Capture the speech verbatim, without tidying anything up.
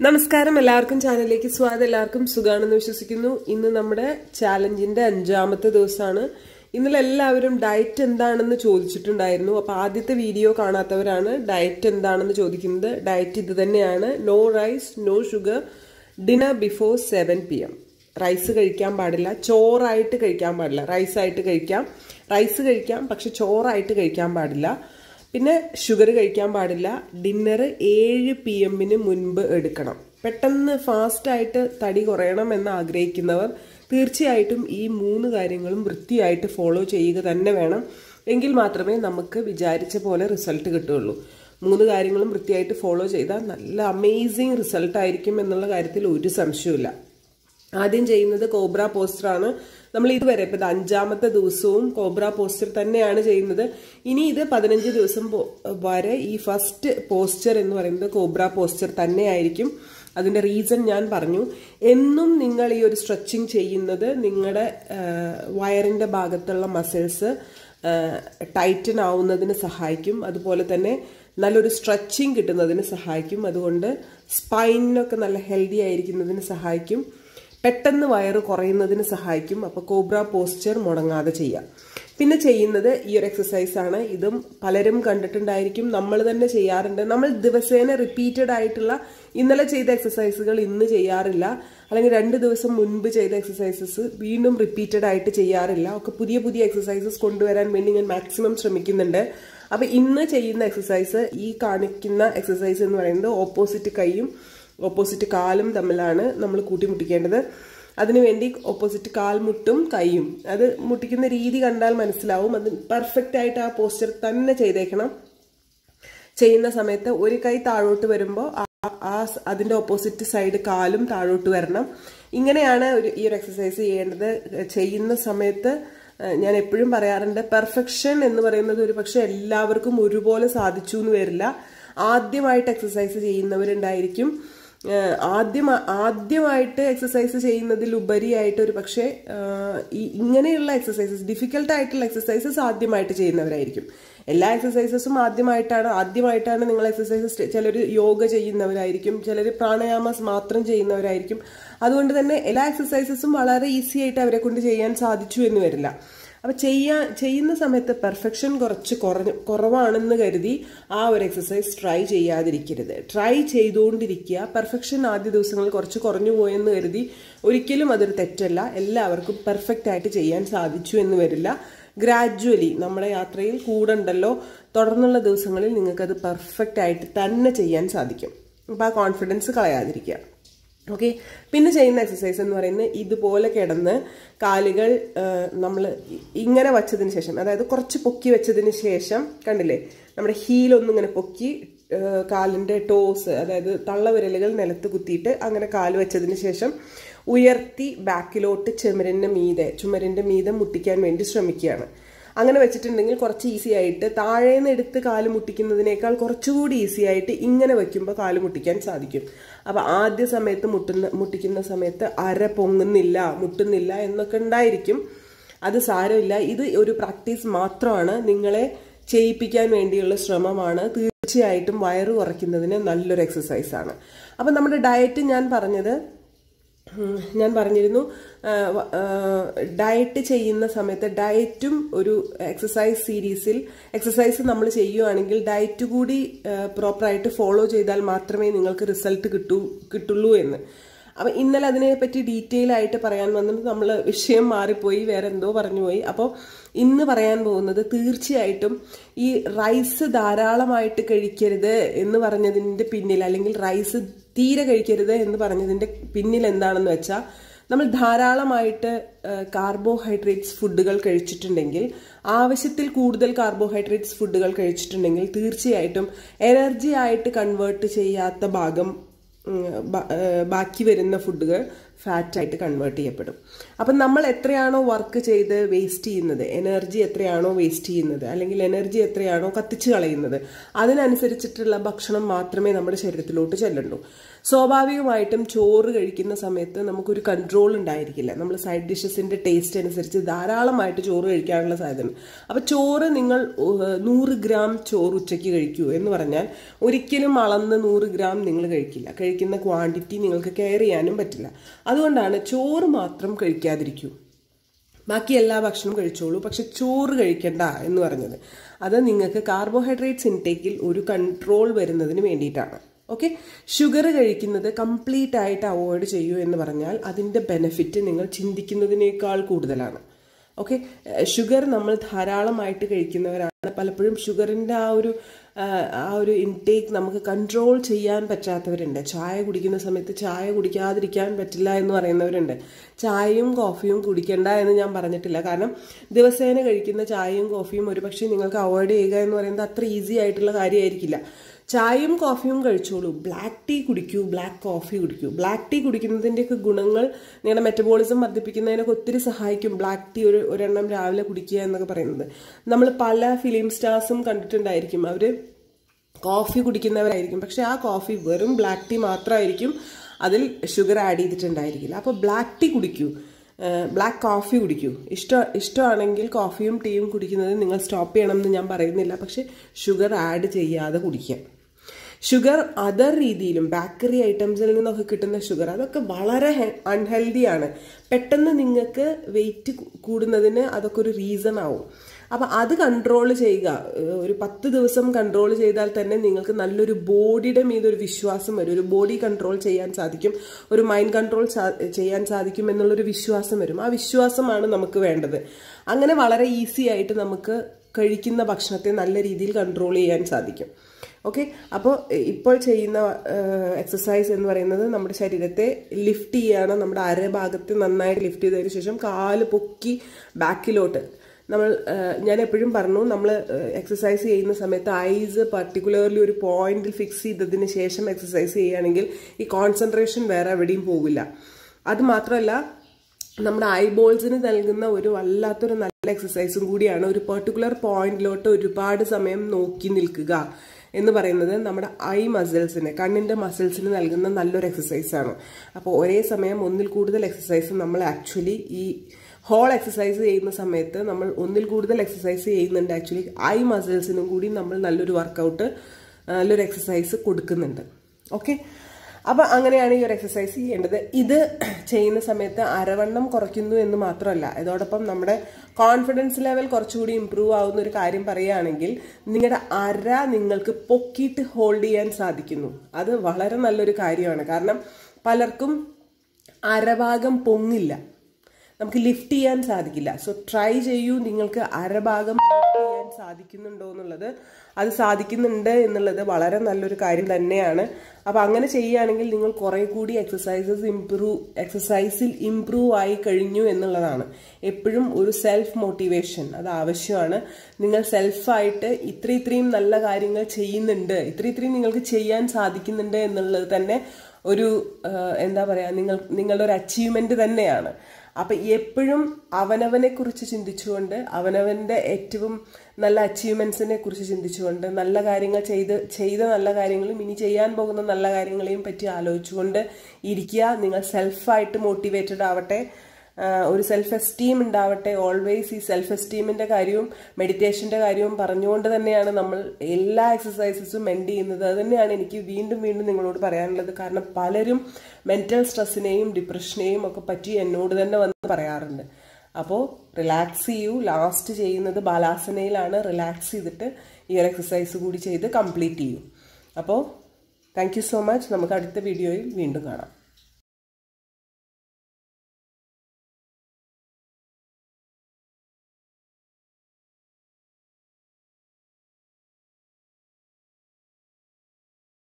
നമസ്കാരം, എല്ലാവർക്കും ചാനലിലേക്ക് സ്വാഗതം. എല്ലാവർക്കും സുഖാണെന്ന് വിശ്വസിക്കുന്നു. ഇന്ന് നമ്മുടെ ചാലഞ്ചിന്റെ അഞ്ചാമത്തെ ദിവസമാണ്. ഇന്നലെ എല്ലാവരും ഡയറ്റ് എന്താണെന്ന് ചോദിച്ചിട്ടുണ്ടായിരുന്നു. അപ്പോൾ ആദ്യത്തെ വീഡിയോ കാണാത്തവരാണ് ഡയറ്റ് എന്താണെന്ന് ചോദിക്കുന്നത്. ഡയറ്റ് ഇത് തന്നെയാണ്: no rice, no sugar, dinner before seven P M. Rice കഴിക്കാൻ പാടില്ല, ചോറായിട്ട് കഴിക്കാൻ പാടില്ല. റൈസായിട്ട് കഴിക്കാം, റൈസ് കഴിക്കാം, പക്ഷെ ചോറായിട്ട് കഴിക്കാൻ പാടില്ല. പിന്നെ ഷുഗർ കഴിക്കാൻ പാടില്ല. ഡിന്നർ ഏഴ് പി എമ്മിന് മുൻപ് എടുക്കണം. പെട്ടെന്ന് ഫാസ്റ്റായിട്ട് തടി കുറയണം എന്ന് ആഗ്രഹിക്കുന്നവർ തീർച്ചയായിട്ടും ഈ മൂന്ന് കാര്യങ്ങളും വൃത്തിയായിട്ട് ഫോളോ ചെയ്യുക തന്നെ വേണം. എങ്കിൽ മാത്രമേ നമുക്ക് വിചാരിച്ച പോലെ റിസൾട്ട് കിട്ടുകയുള്ളൂ. മൂന്ന് കാര്യങ്ങളും വൃത്തിയായിട്ട് ഫോളോ ചെയ്താൽ നല്ല അമേസിങ് റിസൾട്ട് ആയിരിക്കും എന്നുള്ള കാര്യത്തിൽ ഒരു സംശയവുമില്ല. ആദ്യം ചെയ്യുന്നത് കോബ്ര പോസ്റ്ററാണ്. നമ്മൾ ഇതുവരെ ഇപ്പം ഇത് അഞ്ചാമത്തെ ദിവസവും കോബ്ര പോസ്റ്റർ തന്നെയാണ് ചെയ്യുന്നത്. ഇനി ഇത് പതിനഞ്ച് ദിവസം വരെ ഈ ഫസ്റ്റ് പോസ്റ്റർ എന്ന് പറയുന്നത് കോബ്ര പോസ്റ്റർ തന്നെയായിരിക്കും. അതിന്റെ റീസൺ ഞാൻ പറഞ്ഞു. എന്നും നിങ്ങൾ ഈ ഒരു സ്ട്രെച്ചിങ് ചെയ്യുന്നത് നിങ്ങളുടെ വയറിന്റെ ഭാഗത്തുള്ള മസിൽസ് ടൈറ്റൻ ആവുന്നതിന് സഹായിക്കും. അതുപോലെ തന്നെ നല്ലൊരു സ്ട്രെച്ചിങ് കിട്ടുന്നതിന് സഹായിക്കും. അതുകൊണ്ട് സ്പൈനൊക്കെ നല്ല ഹെൽത്തി ആയിരിക്കുന്നതിന് സഹായിക്കും. പെട്ടെന്ന് വയറ് കുറയുന്നതിന് സഹായിക്കും. അപ്പോൾ കോബ്ര പോസ്ചർ മുടങ്ങാതെ ചെയ്യാം. പിന്നെ ചെയ്യുന്നത് ഈ ഒരു എക്സസൈസ് ആണ്. ഇതും പലരും കണ്ടിട്ടുണ്ടായിരിക്കും, നമ്മൾ തന്നെ ചെയ്യാറുണ്ട്. നമ്മൾ ദിവസേന റിപ്പീറ്റഡ് ആയിട്ടുള്ള ഇന്നലെ ചെയ്ത എക്സസൈസുകൾ ഇന്ന് ചെയ്യാറില്ല, അല്ലെങ്കിൽ രണ്ട് ദിവസം മുൻപ് ചെയ്ത എക്സസൈസസ് വീണ്ടും റിപ്പീറ്റഡ് ആയിട്ട് ചെയ്യാറില്ല. ഒക്കെ പുതിയ പുതിയ എക്സസൈസസ് കൊണ്ടുവരാൻ വേണ്ടി ഞാൻ മാക്സിമം ശ്രമിക്കുന്നുണ്ട്. അപ്പൊ ഇന്ന് ചെയ്യുന്ന എക്സസൈസ്, ഈ കാണിക്കുന്ന എക്സസൈസ് എന്ന് പറയുന്നത് ഓപ്പോസിറ്റ് കൈയും ഓപ്പോസിറ്റ് കാലും തമ്മിലാണ് നമ്മൾ കൂട്ടിമുട്ടിക്കേണ്ടത്. അതിനുവേണ്ടി ഓപ്പോസിറ്റ് കാൽമുട്ടും കൈയും, അത് മുട്ടിക്കുന്ന രീതി കണ്ടാൽ മനസ്സിലാവും. അത് പെർഫെക്റ്റ് ആയിട്ട് ആ പോസ്ചർ തന്നെ ചെയ്തേക്കണം. ചെയ്യുന്ന സമയത്ത് ഒരു കൈ താഴോട്ട് വരുമ്പോൾ ആ അതിന്റെ ഓപ്പോസിറ്റ് സൈഡ് കാലും താഴോട്ട് വരണം. ഇങ്ങനെയാണ് ഒരു ഈ ഒരു എക്സസൈസ് ചെയ്യേണ്ടത്. ചെയ്യുന്ന സമയത്ത് ഞാൻ എപ്പോഴും പറയാറുണ്ട്, പെർഫെക്ഷൻ എന്ന് പറയുന്നത് ഒരു പക്ഷെ എല്ലാവർക്കും ഒരുപോലെ സാധിച്ചു എന്ന് വരില്ല. ആദ്യമായിട്ട് എക്സസൈസ് ചെയ്യുന്നവരുണ്ടായിരിക്കും. ആദ്യം ആദ്യമായിട്ട് എക്സസൈസ് ചെയ്യുന്നതിലുപരിയായിട്ട് ഒരു പക്ഷേ ഇങ്ങനെയുള്ള എക്സസൈസസ്, ഡിഫിക്കൽട്ട് ആയിട്ടുള്ള എക്സസൈസസ് ആദ്യമായിട്ട് ചെയ്യുന്നവരായിരിക്കും. എല്ലാ എക്സസൈസസും ആദ്യമായിട്ടാണ് ആദ്യമായിട്ടാണ് നിങ്ങൾ എക്സസൈസസ് ചിലർ യോഗ ചെയ്യുന്നവരായിരിക്കും, ചിലർ പ്രാണായാമസ് മാത്രം ചെയ്യുന്നവരായിരിക്കും. അതുകൊണ്ട് തന്നെ എല്ലാ എക്സസൈസസും വളരെ ഈസി ആയിട്ട് അവരെ കൊണ്ട് ചെയ്യാൻ സാധിച്ചു എന്ന് വരില്ല. അപ്പൊ ചെയ്യാൻ ചെയ്യുന്ന സമയത്ത് പെർഫെക്ഷൻ കുറച്ച് കുറഞ്ഞ കുറവാണെന്ന് കരുതി ആ ഒരു എക്സസൈസ് ട്രൈ ചെയ്യാതിരിക്കരുത്. ട്രൈ ചെയ്തുകൊണ്ടിരിക്കുക. പെർഫെക്ഷൻ ആദ്യ ദിവസങ്ങളിൽ കുറച്ച് കുറഞ്ഞു പോയെന്ന് കരുതി ഒരിക്കലും അതൊരു തെറ്റല്ല. എല്ലാവർക്കും പെർഫെക്റ്റ് ആയിട്ട് ചെയ്യാൻ സാധിച്ചു എന്ന് വരില്ല. ഗ്രാജുവലി നമ്മുടെ യാത്രയിൽ കൂടണ്ടല്ലോ, തുടർന്നുള്ള ദിവസങ്ങളിൽ നിങ്ങൾക്കത് പെർഫെക്റ്റ് ആയിട്ട് തന്നെ ചെയ്യാൻ സാധിക്കും. അപ്പൊ ആ കോൺഫിഡൻസ് കളയാതിരിക്കുക. ഓക്കെ. പിന്നെ ചെയ്യുന്ന എക്സസൈസ് എന്ന് പറയുന്നത്, ഇതുപോലെ കിടന്ന് കാലുകൾ നമ്മൾ ഇങ്ങനെ വച്ചതിന് ശേഷം, അതായത് കുറച്ച് പൊക്കി വെച്ചതിന് ശേഷം, കണ്ടില്ലേ, നമ്മുടെ ഹീലൊന്നും ഇങ്ങനെ പൊക്കി കാലിന്റെ ടോസ്, അതായത് തള്ളവിരലുകൾ നിലത്ത് കുത്തിയിട്ട് അങ്ങനെ കാല് വെച്ചതിന് ശേഷം ഉയർത്തി ബാക്കിലോട്ട് ചുമരിന്റെ മീതെ ചുമരിന്റെ മീതെ മുട്ടിക്കാൻ വേണ്ടി ശ്രമിക്കുകയാണ്. അങ്ങനെ വെച്ചിട്ടുണ്ടെങ്കിൽ കുറച്ച് ഈസി ആയിട്ട്, താഴേന്ന് എടുത്ത് കാല് മുട്ടിക്കുന്നതിനേക്കാൾ കുറച്ചുകൂടി ഈസി ആയിട്ട് ഇങ്ങനെ വെക്കുമ്പോൾ കാല് മുട്ടിക്കാൻ സാധിക്കും. അപ്പൊ ആദ്യ സമയത്ത് മുട്ടുന്ന മുട്ടിക്കുന്ന സമയത്ത് അര പൊങ്ങുന്നില്ല, മുട്ടുന്നില്ല എന്നൊക്കെ ഉണ്ടായിരിക്കും. അത് സാരമില്ല. ഇത് ഒരു പ്രാക്ടീസ് മാത്രമാണ്, നിങ്ങളെ ചെയ്യിപ്പിക്കാൻ വേണ്ടിയുള്ള ശ്രമമാണ്. തീർച്ചയായിട്ടും വയറ് കുറയ്ക്കുന്നതിന് നല്ലൊരു എക്സസൈസ് ആണ്. അപ്പൊ നമ്മുടെ ഡയറ്റ് ഞാൻ പറഞ്ഞത് ഞാൻ പറഞ്ഞിരുന്നു ഡയറ്റ് ചെയ്യുന്ന സമയത്ത് ഡയറ്റും ഒരു എക്സസൈസ് സീരീസിൽ എക്സസൈസ് നമ്മൾ ചെയ്യുകയാണെങ്കിൽ ഡയറ്റ് കൂടി പ്രോപ്പറായിട്ട് ഫോളോ ചെയ്താൽ മാത്രമേ നിങ്ങൾക്ക് റിസൾട്ട് കിട്ടൂ കിട്ടുള്ളൂ എന്ന്. അപ്പം ഇന്നലെ അതിനെപ്പറ്റി ഡീറ്റെയിൽ ആയിട്ട് പറയാൻ വന്നിട്ട് നമ്മൾ വിഷയം മാറിപ്പോയി, വേറെ എന്തോ പറഞ്ഞു പോയി. അപ്പോൾ ഇന്ന് പറയാൻ പോകുന്നത്, തീർച്ചയായിട്ടും ഈ റൈസ് ധാരാളമായിട്ട് കഴിക്കരുത് എന്ന് പറഞ്ഞതിൻ്റെ പിന്നിൽ, അല്ലെങ്കിൽ റൈസ് തീരെ കഴിക്കരുത് എന്ന് പറഞ്ഞതിൻ്റെ പിന്നിൽ എന്താണെന്ന് വെച്ചാൽ, നമ്മൾ ധാരാളമായിട്ട് കാർബോഹൈഡ്രേറ്റ്സ് ഫുഡുകൾ കഴിച്ചിട്ടുണ്ടെങ്കിൽ, ആവശ്യത്തിൽ കൂടുതൽ കാർബോഹൈഡ്രേറ്റ്സ് ഫുഡുകൾ കഴിച്ചിട്ടുണ്ടെങ്കിൽ തീർച്ചയായിട്ടും എനർജി ആയിട്ട് കൺവേർട്ട് ചെയ്യാത്ത ഭാഗം ബാക്കി വരുന്ന ഫുഡുകൾ, ഫാറ്റായിട്ട് കൺവേർട്ട് ചെയ്യപ്പെടും. അപ്പം നമ്മൾ എത്രയാണോ വർക്ക് ചെയ്ത് വേസ്റ്റ് ചെയ്യുന്നത്, എനർജി എത്രയാണോ വേസ്റ്റ് ചെയ്യുന്നത്, അല്ലെങ്കിൽ എനർജി എത്രയാണോ കത്തിച്ച് കളയുന്നത്, അതിനനുസരിച്ചിട്ടുള്ള ഭക്ഷണം മാത്രമേ നമ്മുടെ ശരീരത്തിലോട്ട് ചെല്ലുള്ളൂ. സ്വാഭാവികമായിട്ടും ചോറ് കഴിക്കുന്ന സമയത്ത് നമുക്കൊരു കൺട്രോൾ ഉണ്ടായിരിക്കില്ല. നമ്മൾ സൈഡ് ഡിഷസിന്റെ ടേസ്റ്റ് അനുസരിച്ച് ധാരാളമായിട്ട് ചോറ് കഴിക്കാനുള്ള സാധ്യത. അപ്പം ചോറ് നിങ്ങൾ നൂറ് ഗ്രാം ചോറ് ഉച്ചയ്ക്ക് കഴിക്കൂ എന്ന് പറഞ്ഞാൽ ഒരിക്കലും അളന്ന് നൂറ് ഗ്രാം നിങ്ങൾ കഴിക്കില്ല. കഴിക്കുന്ന ക്വാണ്ടിറ്റി നിങ്ങൾക്ക് കെയർ ചെയ്യാനും പറ്റില്ല. അതുകൊണ്ടാണ് ചോറ് മാത്രം കഴിക്കാതിരിക്കൂ, ബാക്കി എല്ലാ ഭക്ഷണവും കഴിച്ചോളൂ, പക്ഷെ ചോറ് കഴിക്കണ്ട എന്ന് പറഞ്ഞത്. അത് നിങ്ങൾക്ക് കാർബോഹൈഡ്രേറ്റ്സ് ഇൻടേക്കിൽ ഒരു കൺട്രോൾ വരുന്നതിന് വേണ്ടിയിട്ടാണ്. ഓക്കെ, ഷുഗർ കഴിക്കുന്നത് കംപ്ലീറ്റ് ആയിട്ട് അവോയ്ഡ് ചെയ്യൂ എന്ന് പറഞ്ഞാൽ അതിൻ്റെ ബെനിഫിറ്റ് നിങ്ങൾ ചിന്തിക്കുന്നതിനേക്കാൾ കൂടുതലാണ്. ഓക്കെ, ഷുഗർ നമ്മൾ ധാരാളമായിട്ട് കഴിക്കുന്നവരാണ്. പലപ്പോഴും ഷുഗറിൻ്റെ ആ ഒരു ആ ഒരു ഇൻടേക്ക് നമുക്ക് കൺട്രോൾ ചെയ്യാൻ പറ്റാത്തവരുണ്ട്. ചായ കുടിക്കുന്ന സമയത്ത് ചായ കുടിക്കാതിരിക്കാൻ പറ്റില്ല എന്ന് പറയുന്നവരുണ്ട്. ചായയും കോഫിയും കുടിക്കണ്ട എന്ന് ഞാൻ പറഞ്ഞിട്ടില്ല. കാരണം ദിവസേന കഴിക്കുന്ന ചായയും കോഫിയും ഒരുപക്ഷെ നിങ്ങൾക്ക് അവോയ്ഡ് ചെയ്യുക എന്ന് പറയുന്നത് അത്ര ഈസി ആയിട്ടുള്ള കാര്യമായിരിക്കില്ല. ചായയും കോഫിയും കഴിച്ചോളൂ, ബ്ലാക്ക് ടീ കുടിക്കൂ, ബ്ലാക്ക് കോഫി കുടിക്കൂ. ബ്ലാക്ക് ടീ കുടിക്കുന്നതിൻ്റെയൊക്കെ ഗുണങ്ങൾ നിങ്ങളുടെ മെറ്റബോളിസം വർദ്ധിപ്പിക്കുന്നതിനൊക്കെ ഒത്തിരി സഹായിക്കും. ബ്ലാക്ക് ടീ ഒരു ഒരെണ്ണം രാവിലെ കുടിക്കുക എന്നൊക്കെ പറയുന്നത് നമ്മൾ പല ഫിലിം സ്റ്റാർസും കണ്ടിട്ടുണ്ടായിരിക്കും. അവർ കോഫി കുടിക്കുന്നവരായിരിക്കും, പക്ഷെ ആ കോഫി വെറും ബ്ലാക്ക് ടീ മാത്രമായിരിക്കും, അതിൽ ഷുഗർ ആഡ് ചെയ്തിട്ടുണ്ടായിരിക്കില്ല. അപ്പോൾ ബ്ലാക്ക് ടീ കുടിക്കൂ, ബ്ലാക്ക് കോഫി കുടിക്കൂ. ഇഷ്ടം ഇഷ്ടമാണെങ്കിൽ കോഫിയും ടീയും കുടിക്കുന്നത് നിങ്ങൾ സ്റ്റോപ്പ് ചെയ്യണം എന്ന് ഞാൻ പറയുന്നില്ല, പക്ഷെ ഷുഗർ ആഡ് ചെയ്യാതെ കുടിക്കാം. ഷുഗർ അതർ രീതിയിലും ബേക്കറി ഐറ്റംസിൽ നിന്നൊക്കെ കിട്ടുന്ന ഷുഗർ അതൊക്കെ വളരെ അൺഹെൽത്തിയാണ്. പെട്ടെന്ന് നിങ്ങൾക്ക് വെയിറ്റ് കൂടുന്നതിന് അതൊക്കെ ഒരു റീസൺ ആവും. അപ്പം അത് കൺട്രോൾ ചെയ്യുക. ഒരു പത്ത് ദിവസം കൺട്രോൾ ചെയ്താൽ തന്നെ നിങ്ങൾക്ക് നല്ലൊരു ബോഡിയുടെ മീതൊരു വിശ്വാസം വരും. ഒരു ബോഡി കൺട്രോൾ ചെയ്യാൻ സാധിക്കും, ഒരു മൈൻഡ് കൺട്രോൾ ചെയ്യാൻ സാധിക്കും എന്നുള്ളൊരു വിശ്വാസം വരും. ആ വിശ്വാസമാണ് നമുക്ക് വേണ്ടത്. അങ്ങനെ വളരെ ഈസി ആയിട്ട് നമുക്ക് കഴിക്കുന്ന ഭക്ഷണത്തെ നല്ല രീതിയിൽ കൺട്രോൾ ചെയ്യാൻ സാധിക്കും. ഓക്കെ, അപ്പോൾ ഇപ്പോൾ ചെയ്യുന്ന എക്സസൈസ് എന്ന് പറയുന്നത് നമ്മുടെ ശരീരത്തെ ലിഫ്റ്റ് ചെയ്യാണ്. നമ്മുടെ അരഭാഗത്തെ നന്നായിട്ട് ലിഫ്റ്റ് ചെയ്തതിന് ശേഷം കാല് പൊക്കി ബാക്കിലോട്ട് നമ്മൾ, ഞാൻ എപ്പോഴും പറഞ്ഞു, നമ്മൾ എക്സസൈസ് ചെയ്യുന്ന സമയത്ത് ഐസ് പർട്ടിക്കുലർലി ഒരു പോയിന്റിൽ ഫിക്സ് ചെയ്തതിന് ശേഷം എക്സസൈസ് ചെയ്യുകയാണെങ്കിൽ ഈ കോൺസെൻട്രേഷൻ വേറെ എവിടെയും പോകില്ല. അത് മാത്രമല്ല നമ്മുടെ ഐബോൾസിന് നൽകുന്ന ഒരു വല്ലാത്തൊരു നല്ല എക്സസൈസും കൂടിയാണ്. ഒരു പെർട്ടിക്കുലർ പോയിന്റിലോട്ട് ഒരുപാട് സമയം നോക്കി നിൽക്കുക എന്ന് പറയുന്നത് നമ്മുടെ ഐ മസിൽസിന്, കണ്ണിൻ്റെ മസിൽസിന് നൽകുന്ന നല്ലൊരു എക്സസൈസാണ്. അപ്പോൾ ഒരേ സമയം ഒന്നിൽ കൂടുതൽ എക്സസൈസ് നമ്മൾ ആക്ച്വലി ഈ ഹോൾ എക്സസൈസ് ചെയ്യുന്ന സമയത്ത് നമ്മൾ ഒന്നിൽ കൂടുതൽ എക്സസൈസ് ചെയ്യുന്നുണ്ട്. ആക്ച്വലി ഐ മസിൽസിനും കൂടി നമ്മൾ നല്ലൊരു വർക്കൗട്ട്, നല്ലൊരു എക്സസൈസ് കൊടുക്കുന്നുണ്ട്. ഓക്കെ, അപ്പം അങ്ങനെയാണ് ഈ ഒരു എക്സസൈസ് ചെയ്യേണ്ടത്. ഇത് ചെയ്യുന്ന സമയത്ത് അരവണ്ണം കുറയ്ക്കുന്നു എന്ന് മാത്രമല്ല, ഇതോടൊപ്പം നമ്മുടെ കോൺഫിഡൻസ് ലെവൽ കുറച്ചുകൂടി ഇമ്പ്രൂവ് ആവുന്ന ഒരു കാര്യം പറയുകയാണെങ്കിൽ നിങ്ങളുടെ അര നിങ്ങൾക്ക് പൊക്കിയിട്ട് ഹോൾഡ് ചെയ്യാൻ സാധിക്കുന്നു. അത് വളരെ നല്ലൊരു കാര്യമാണ്. കാരണം പലർക്കും അരഭാഗം പൊങ്ങില്ല, നമുക്ക് ലിഫ്റ്റ് ചെയ്യാൻ സാധിക്കില്ല. സോ ട്രൈ ചെയ്യൂ, നിങ്ങൾക്ക് അരഭാഗം ലിഫ്റ്റ് ചെയ്യാൻ സാധിക്കുന്നുണ്ടോ എന്നുള്ളത്. അത് സാധിക്കുന്നുണ്ട് എന്നുള്ളത് വളരെ നല്ലൊരു കാര്യം തന്നെയാണ്. അപ്പോൾ അങ്ങനെ ചെയ്യുകയാണെങ്കിൽ നിങ്ങൾ കുറേ കൂടി എക്സസൈസസ് ഇംപ്രൂവ് എക്സസൈസിൽ ഇംപ്രൂവ് ആയി കഴിഞ്ഞു എന്നുള്ളതാണ്. എപ്പോഴും ഒരു സെൽഫ് മോട്ടിവേഷൻ അത് ആവശ്യമാണ്. നിങ്ങൾ സെൽഫായിട്ട് ഇത്ര ഇത്രയും നല്ല കാര്യങ്ങൾ ചെയ്യുന്നുണ്ട്, ഇത്ര ഇത്രയും നിങ്ങൾക്ക് ചെയ്യാൻ സാധിക്കുന്നുണ്ട് എന്നുള്ളത് തന്നെ ഒരു എന്താ പറയുക, നിങ്ങൾ നിങ്ങളുടെ ഒരു അച്ചീവ്മെന്റ് തന്നെയാണ്. അപ്പം എപ്പോഴും അവനവനെ കുറിച്ച് ചിന്തിച്ചുകൊണ്ട്, അവനവൻ്റെ ഏറ്റവും നല്ല അച്ചീവ്മെന്റ്സിനെ കുറിച്ച് ചിന്തിച്ചുകൊണ്ട്, നല്ല കാര്യങ്ങൾ ചെയ്ത് ചെയ്ത നല്ല കാര്യങ്ങളും ഇനി ചെയ്യാൻ പോകുന്ന നല്ല കാര്യങ്ങളെയും പറ്റി ആലോചിച്ചുകൊണ്ട് ഇരിക്കുക. നിങ്ങൾ സെൽഫായിട്ട് മോട്ടിവേറ്റഡ് ആവട്ടെ, ഒരു സെൽഫ് എസ്റ്റീം ഉണ്ടാവട്ടെ. ഓൾവേസ് ഈ സെൽഫ് എസ്റ്റീമിൻ്റെ കാര്യവും മെഡിറ്റേഷൻ്റെ കാര്യവും പറഞ്ഞുകൊണ്ട് തന്നെയാണ് നമ്മൾ എല്ലാ എക്സസൈസസും എൻഡ് ചെയ്യുന്നത്. അത് തന്നെയാണ് എനിക്ക് വീണ്ടും വീണ്ടും നിങ്ങളോട് പറയാനുള്ളത്. കാരണം പലരും മെൻ്റൽ സ്ട്രെസ്സിനെയും ഡിപ്രഷനെയും ഒക്കെ പറ്റി എന്നോട് തന്നെ വന്ന് പറയാറുണ്ട്. അപ്പോൾ റിലാക്സ് ചെയ്യൂ. ലാസ്റ്റ് ചെയ്യുന്നത് ബാലാസനയിലാണ്. റിലാക്സ് ചെയ്തിട്ട് ഈ ഒരു എക്സസൈസ് കൂടി ചെയ്ത് കംപ്ലീറ്റ് ചെയ്യൂ. അപ്പോൾ താങ്ക് യു സോ മച്ച്. നമുക്ക് അടുത്ത വീഡിയോയിൽ വീണ്ടും കാണാം.